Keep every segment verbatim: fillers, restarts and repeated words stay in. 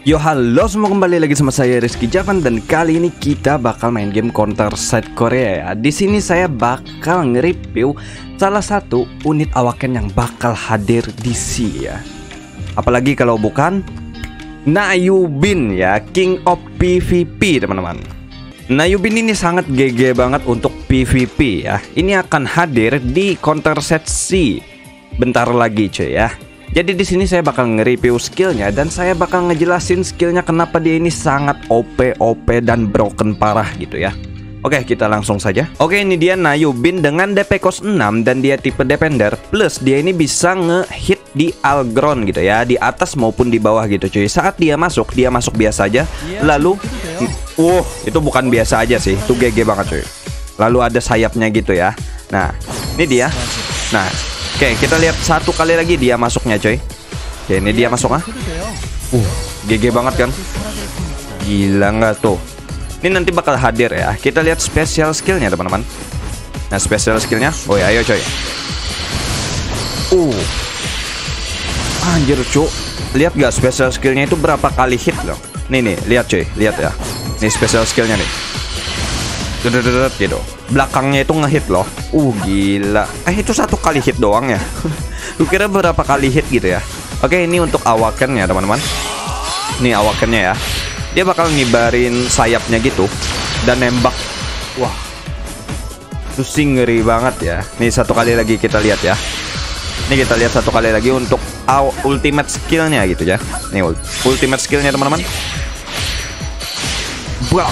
Yo halo semua, kembali lagi sama saya Rizky Javan, dan kali ini kita bakal main game Counter Strike Korea ya. Di sini saya bakal nge-review salah satu unit awaken yang bakal hadir di C ya. Apalagi kalau bukan Nayubin ya, King of P V P teman-teman. Nayubin ini sangat G G banget untuk P V P ya. Ini akan hadir di Counter Strike C bentar lagi cuy ya. Jadi di sini saya bakal nge-review skillnya, dan saya bakal ngejelasin skillnya kenapa dia ini sangat O P, O P dan broken parah gitu ya. Oke, kita langsung saja. Oke, ini dia Nayubin dengan D P cost enam dan dia tipe defender, plus dia ini bisa nge-hit di all ground gitu ya, di atas maupun di bawah gitu cuy. Saat dia masuk, dia masuk biasa aja. Lalu uh, itu bukan biasa aja sih, itu G G banget cuy. Lalu ada sayapnya gitu ya. Nah, ini dia. Nah, oke, kita lihat satu kali lagi dia masuknya coy. Oke, ini dia masuk ah. Uh, G G banget kan. Gila nggak tuh. Ini nanti bakal hadir ya. Kita lihat special skillnya teman-teman. Nah, special skillnya, oh ya, ayo coy. Uh, anjir cu. Lihat gak special skillnya itu berapa kali hit loh. Nih nih, lihat coy, lihat ya. Nih special skillnya nih. Gitu. Belakangnya itu ngehit loh. Uh gila. Eh itu satu kali hit doang ya. Lu kira berapa kali hit gitu ya. Oke, ini untuk awakennya teman-teman. Nih awakennya ya. Dia bakal ngibarin sayapnya gitu dan nembak. Wah, itu sih ngeri banget ya. Nih satu kali lagi kita lihat ya. Ini kita lihat satu kali lagi untuk ultimate skillnya gitu ya. Nih ultimate skillnya teman-teman. Bam.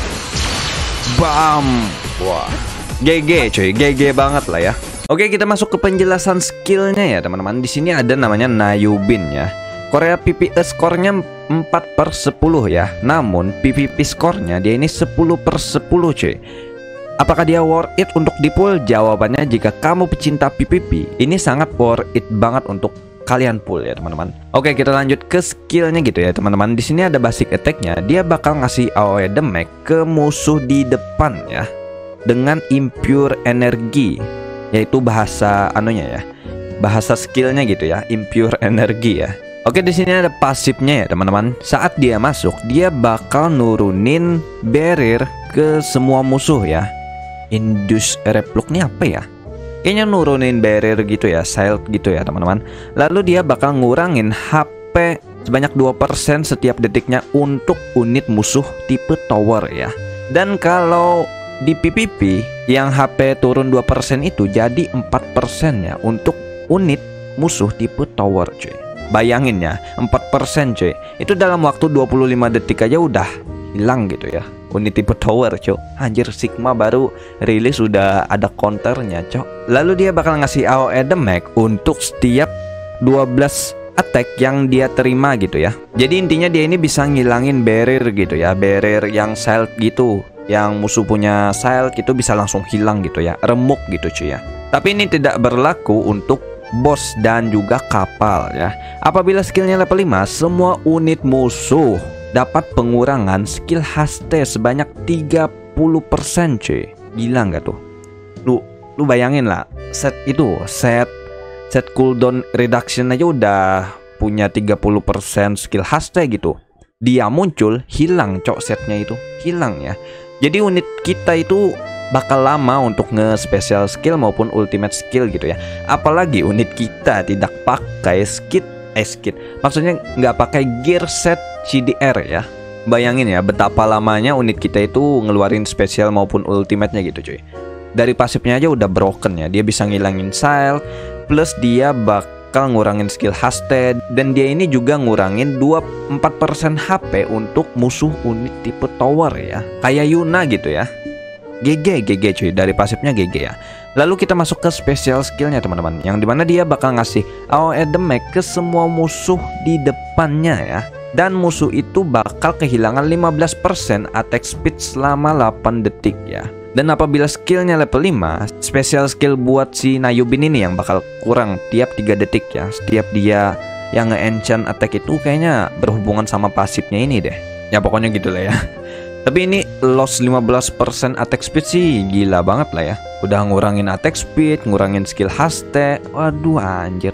Bam. Wah, G G cuy, G G banget lah ya. Oke, kita masuk ke penjelasan skillnya ya teman-teman. Di sini ada namanya Nayubin ya. Korea P V E skornya empat per sepuluh ya. Namun P V P skornya dia ini sepuluh per sepuluh cuy. Apakah dia worth it untuk di pull? Jawabannya, jika kamu pecinta P V P, ini sangat worth it banget untuk kalian pull ya teman-teman. Oke, kita lanjut ke skillnya gitu ya teman-teman. Di sini ada basic attacknya. Dia bakal ngasih A O E damage ke musuh di depan ya, dengan impure energi, yaitu bahasa anunya ya, bahasa skillnya gitu ya, impure energi ya. Oke, di sini ada pasifnya ya teman-teman. Saat dia masuk, dia bakal nurunin barrier ke semua musuh ya. Induce reflux nih apa ya? Kayaknya nurunin barrier gitu ya, shield gitu ya teman-teman. Lalu dia bakal ngurangin H P sebanyak dua persen setiap detiknya untuk unit musuh tipe tower ya. Dan kalau di P V P yang H P turun dua persen itu jadi empat persen ya untuk unit musuh tipe tower cuy. Bayangin ya, empat persen cuy. Itu dalam waktu dua puluh lima detik aja udah hilang gitu ya, unit tipe tower cuy. Anjir, Sigma baru rilis udah ada counternya cok. Lalu dia bakal ngasih A O E damage untuk setiap dua belas attack yang dia terima gitu ya. Jadi intinya dia ini bisa ngilangin barrier gitu ya, barrier yang shield gitu. Yang musuh punya shield itu bisa langsung hilang gitu ya, remuk gitu cuy ya. Tapi ini tidak berlaku untuk bos dan juga kapal ya. Apabila skillnya level lima, semua unit musuh dapat pengurangan skill H T sebanyak tiga puluh persen cuy. Gila nggak tuh? Lu lu bayangin lah, set itu set set cooldown reduction aja udah punya tiga puluh persen skill H T gitu. Dia muncul, hilang cok, setnya itu hilang ya. Jadi unit kita itu bakal lama untuk nge-special skill maupun ultimate skill gitu ya. Apalagi unit kita tidak pakai skit eh skit maksudnya nggak pakai gear set C D R ya. Bayangin ya betapa lamanya unit kita itu ngeluarin special maupun ultimate-nya gitu cuy. Dari pasifnya aja udah broken ya. Dia bisa ngilangin shield, plus dia bakal ngurangin skill H T, dan dia ini juga ngurangin dua puluh empat persen H P untuk musuh unit tipe tower ya. Kayak Yuna gitu ya. G G, G G cuy, dari pasifnya G G ya. Lalu kita masuk ke special skillnya teman-teman, yang dimana dia bakal ngasih A O E damage ke semua musuh di depannya ya. Dan musuh itu bakal kehilangan lima belas persen attack speed selama delapan detik ya. Dan apabila skillnya level lima, special skill buat si Nayubin ini yang bakal kurang tiap tiga detik ya. Setiap dia yang nge-enchant attack itu kayaknya berhubungan sama pasifnya ini deh. Ya pokoknya gitu lah ya. Tapi ini loss lima belas persen attack speed sih gila banget lah ya. Udah ngurangin attack speed, ngurangin skill H T. Waduh anjir lah.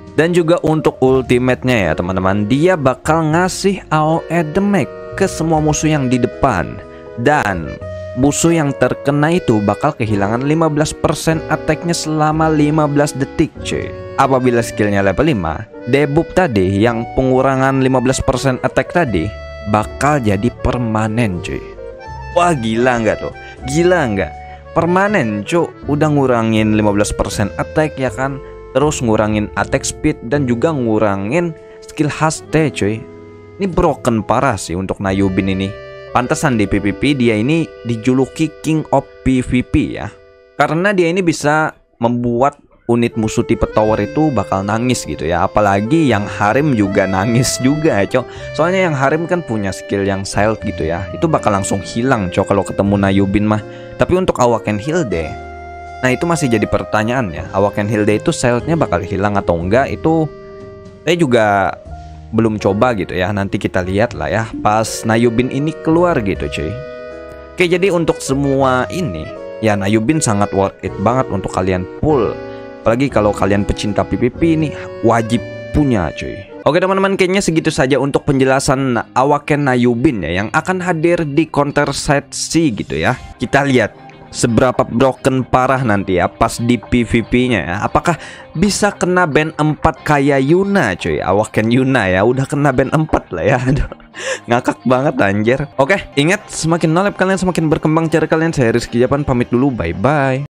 Dan juga untuk ultimate-nya ya teman-teman, dia bakal ngasih A O E damage ke semua musuh yang di depan. Dan musuh yang terkena itu bakal kehilangan lima belas persen attack-nya selama lima belas detik cuy. Apabila skillnya level lima, debuff tadi yang pengurangan lima belas persen attack tadi bakal jadi permanen cuy. Wah gila nggak tuh? Gila nggak? Permanen cuy. Udah ngurangin lima belas persen attack ya kan, terus ngurangin attack speed dan juga ngurangin skill haste cuy. Ini broken parah sih untuk Nayubin ini. Pantesan di P V P dia ini dijuluki King of P V P ya. Karena dia ini bisa membuat unit musuh tipe tower itu bakal nangis gitu ya. Apalagi yang Harim juga nangis juga cok. Soalnya yang Harim kan punya skill yang silent gitu ya. Itu bakal langsung hilang cok kalau ketemu Nayubin mah. Tapi untuk Awaken Hilde, nah itu masih jadi pertanyaan ya. Awaken Hilde itu silentnya bakal hilang atau enggak, itu saya juga belum coba gitu ya. Nanti kita lihat lah ya pas Nayubin ini keluar gitu cuy. Oke, jadi untuk semua ini ya Nayubin sangat worth it banget untuk kalian pull. Apalagi kalau kalian pecinta P V P ini wajib punya cuy. Oke teman-teman, kayaknya segitu saja untuk penjelasan Awaken Nayubin ya yang akan hadir di Counter Side C gitu ya. Kita lihat seberapa broken parah nanti ya pas di P V P-nya ya. Apakah bisa kena ban empat kayak Yuna cuy. Awaken Yuna ya udah kena ban empat lah ya. Aduh, ngakak banget anjir. Oke, ingat semakin nolep kalian semakin berkembang cara kalian. Saya Rizky Japan pamit dulu, bye bye.